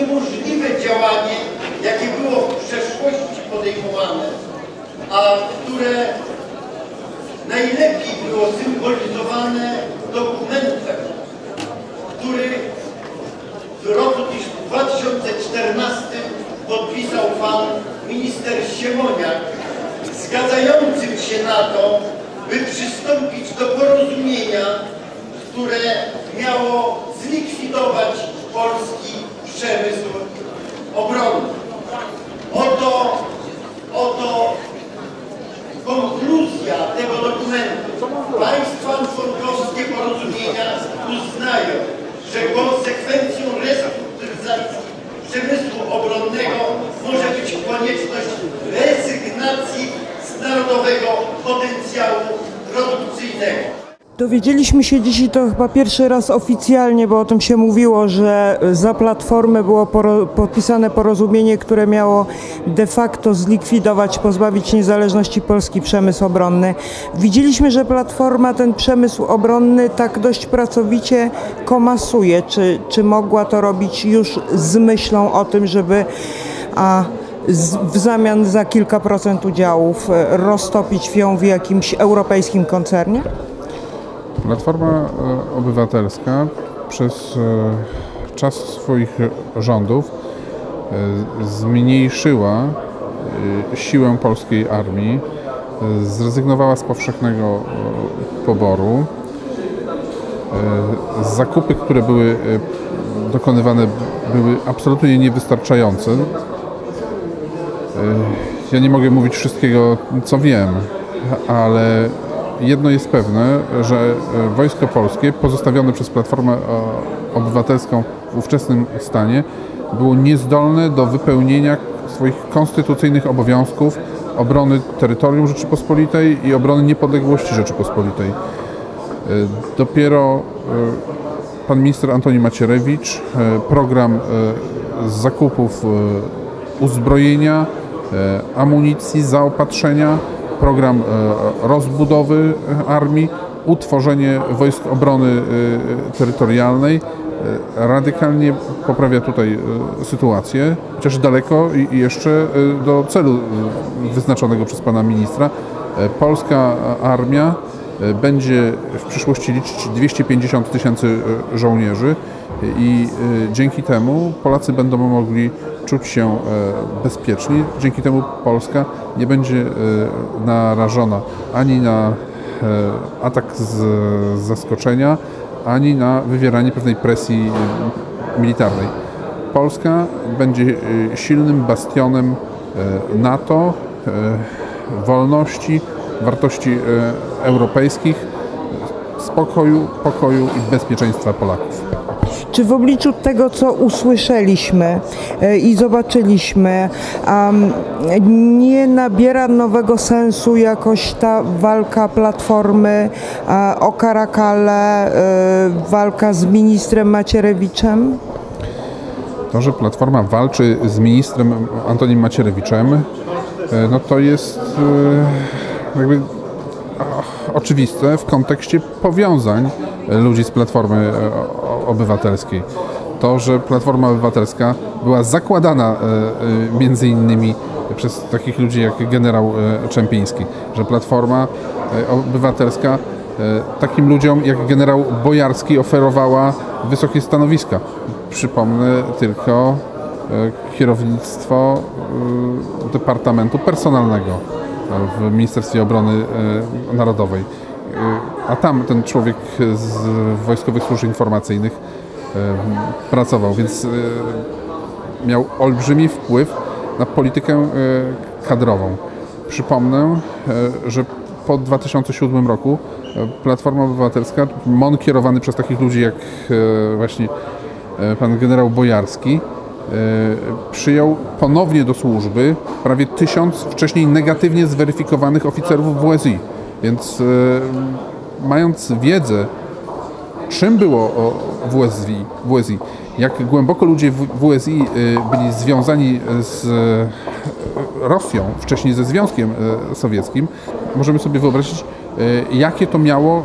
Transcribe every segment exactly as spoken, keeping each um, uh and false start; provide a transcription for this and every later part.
możliwe działanie, jakie było w przeszłości podejmowane, a które najlepiej było symbolizowane dokumentem, który w roku dwa tysiące czternastym podpisał pan minister Siemoniak, zgadzającym się na to, by przystąpić do porozumienia, które miało zlikwidować polski przemysł obronny. Oto, oto konkluzja tego dokumentu. Państwa członkowskie porozumienia uznają, że konsekwencją restrukturyzacji przemysłu obronnego może być konieczność rezygnacji z narodowego potencjału produkcyjnego. Dowiedzieliśmy się dzisiaj to chyba pierwszy raz oficjalnie, bo o tym się mówiło, że za Platformę było poro podpisane porozumienie, które miało de facto zlikwidować, pozbawić niezależności polski przemysł obronny. Widzieliśmy, że Platforma ten przemysł obronny tak dość pracowicie komasuje. Czy, czy mogła to robić już z myślą o tym, żeby a, z, w zamian za kilka procent udziałów roztopić ją w jakimś europejskim koncernie? Platforma Obywatelska przez czas swoich rządów zmniejszyła siłę polskiej armii, zrezygnowała z powszechnego poboru. Zakupy, które były dokonywane, były absolutnie niewystarczające. Ja nie mogę mówić wszystkiego, co wiem, ale jedno jest pewne, że Wojsko Polskie pozostawione przez Platformę Obywatelską w ówczesnym stanie było niezdolne do wypełnienia swoich konstytucyjnych obowiązków obrony terytorium Rzeczypospolitej i obrony niepodległości Rzeczypospolitej. Dopiero pan minister Antoni Macierewicz program zakupów uzbrojenia, amunicji, zaopatrzenia, program rozbudowy armii, utworzenie Wojsk Obrony Terytorialnej radykalnie poprawia tutaj sytuację, chociaż daleko i jeszcze do celu wyznaczonego przez pana ministra. Polska armia będzie w przyszłości liczyć dwieście pięćdziesiąt tysięcy żołnierzy i dzięki temu Polacy będą mogli czuć się bezpieczni. Dzięki temu Polska nie będzie narażona ani na atak z zaskoczenia, ani na wywieranie pewnej presji militarnej. Polska będzie silnym bastionem NATO, wolności, wartości europejskich, spokoju, pokoju i bezpieczeństwa Polaków. Czy w obliczu tego, co usłyszeliśmy i zobaczyliśmy, nie nabiera nowego sensu jakoś ta walka Platformy o Caracale, walka z ministrem Macierewiczem? To, że Platforma walczy z ministrem Antonim Macierewiczem, no to jest jakby oczywiste w kontekście powiązań ludzi z Platformy Obywatelskiej. To, że Platforma Obywatelska była zakładana między innymi przez takich ludzi jak generał Czempiński, że Platforma Obywatelska takim ludziom jak generał Bojarski oferowała wysokie stanowiska. Przypomnę tylko kierownictwo Departamentu Personalnego w Ministerstwie Obrony Narodowej. A tam ten człowiek z Wojskowych Służb Informacyjnych pracował, więc miał olbrzymi wpływ na politykę kadrową. Przypomnę, że po dwa tysiące siódmym roku Platforma Obywatelska, M O N kierowany przez takich ludzi jak właśnie pan generał Bojarski, przyjął ponownie do służby prawie tysiąc wcześniej negatywnie zweryfikowanych oficerów W S I. Więc mając wiedzę, czym było W S I, W S I, jak głęboko ludzie w S I byli związani z Rosją, wcześniej ze Związkiem Sowieckim, możemy sobie wyobrazić, jakie to miało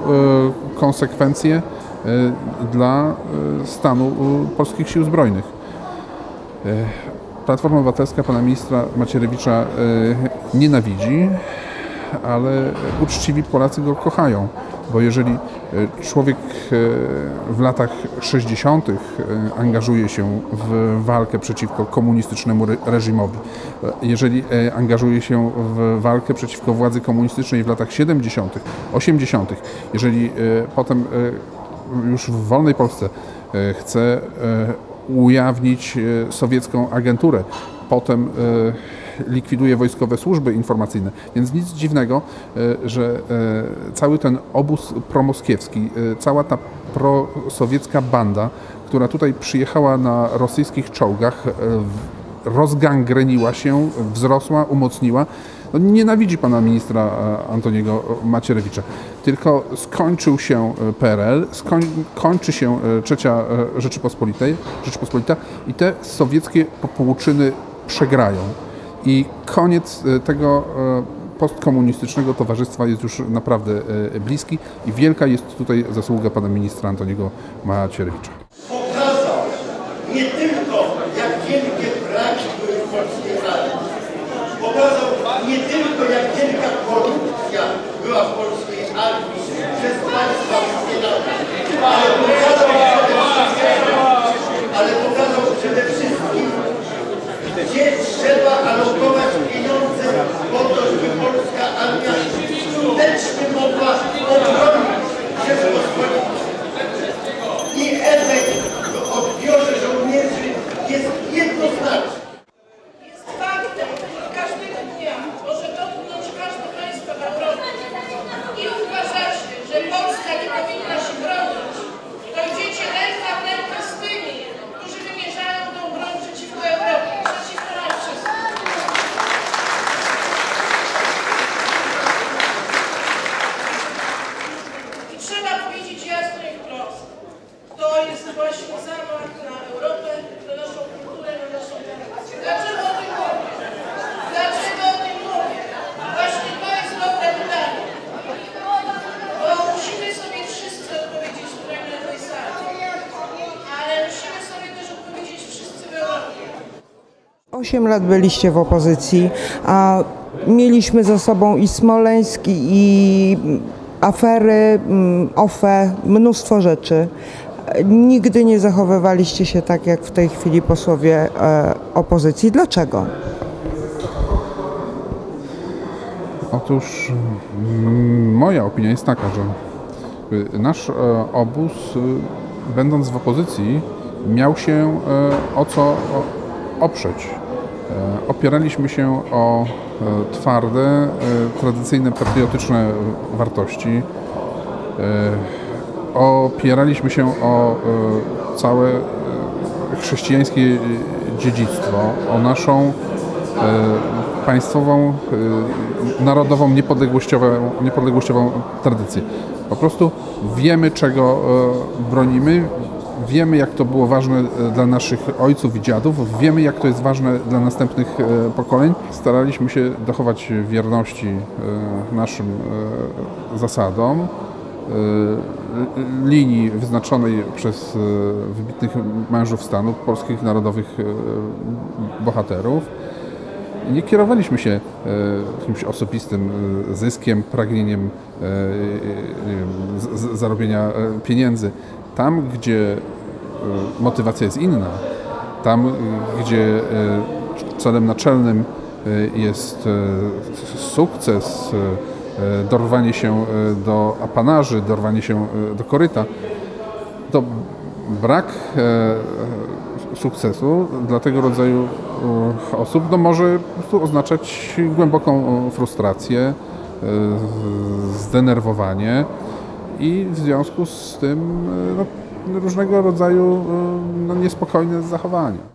konsekwencje dla stanu polskich sił zbrojnych. Platforma Obywatelska pana ministra Macierewicza nienawidzi, ale uczciwi Polacy go kochają, bo jeżeli człowiek w latach sześćdziesiątych angażuje się w walkę przeciwko komunistycznemu reżimowi, jeżeli angażuje się w walkę przeciwko władzy komunistycznej w latach siedemdziesiątych, osiemdziesiątych, jeżeli potem już w wolnej Polsce chce ujawnić sowiecką agenturę, potem likwiduje wojskowe służby informacyjne. Więc nic dziwnego, że cały ten obóz promoskiewski, cała ta prosowiecka banda, która tutaj przyjechała na rosyjskich czołgach, rozgangreniła się, wzrosła, umocniła. No, nienawidzi pana ministra Antoniego Macierewicza. Tylko skończył się P R L, skoń, kończy się trzecia Rzeczypospolitej, Rzeczypospolita i te sowieckie popłuczyny przegrają. I koniec tego postkomunistycznego towarzystwa jest już naprawdę bliski i wielka jest tutaj zasługa pana ministra Antoniego Macierewicza. Pokazał nie tylko, jak wielkie braki były w polskiej armii, pokazał nie tylko, jak wielka korupcja była w polskiej armii przez państwa wszystkie, ale pokazał przede wszystkim, ale pokazał przede wszystkim, gdzie trzeba alokować pieniądze po to, żeby polska armia skutecznie mogła obronić Rzeczpospolitą. I efekt w odbiorze żołnierzy jest jednoznaczny. Jest faktem, który każdego dnia może dotknąć każde państwo w Europie. I uważacie, że Polska nie powinna się bronić, to idziecie ręka w rękę z tymi, którzy wymierzają tą broń przeciwko Europie, przeciwko nam wszystkim. I trzeba powiedzieć jasno i wprost. To jest właśnie zamach na Europę, na naszą kulturę, na naszą tradycję. Dlaczego o tym mówię? Dlaczego o tym mówię? Właśnie to jest dobre pytanie. Bo musimy sobie wszyscy odpowiedzieć tutaj na tej sali. Ale musimy sobie też odpowiedzieć wszyscy w Europie. Osiem lat byliście w opozycji, a mieliśmy za sobą i Smoleńsk, i afery, O F E, mnóstwo rzeczy. Nigdy nie zachowywaliście się tak, jak w tej chwili posłowie e, opozycji. Dlaczego? Otóż mm, moja opinia jest taka, że y, nasz e, obóz, y, będąc w opozycji, miał się e, o co o, oprzeć. E, opieraliśmy się o e, twarde, e, tradycyjne, patriotyczne wartości. E, Opieraliśmy się o e, całe e, chrześcijańskie dziedzictwo, o naszą e, państwową, e, narodową, niepodległościową, niepodległościową tradycję. Po prostu wiemy, czego e, bronimy, wiemy, jak to było ważne dla naszych ojców i dziadów, wiemy, jak to jest ważne dla następnych e, pokoleń. Staraliśmy się dochować wierności e, naszym e, zasadom, linii wyznaczonej przez wybitnych mężów stanu, polskich narodowych bohaterów. Nie kierowaliśmy się jakimś osobistym zyskiem, pragnieniem zarobienia pieniędzy. Tam, gdzie motywacja jest inna, tam, gdzie celem naczelnym jest sukces, dorwanie się do apanarzy, dorwanie się do koryta, to brak sukcesu dla tego rodzaju osób no może po prostu oznaczać głęboką frustrację, zdenerwowanie i w związku z tym no, różnego rodzaju no, niespokojne zachowania.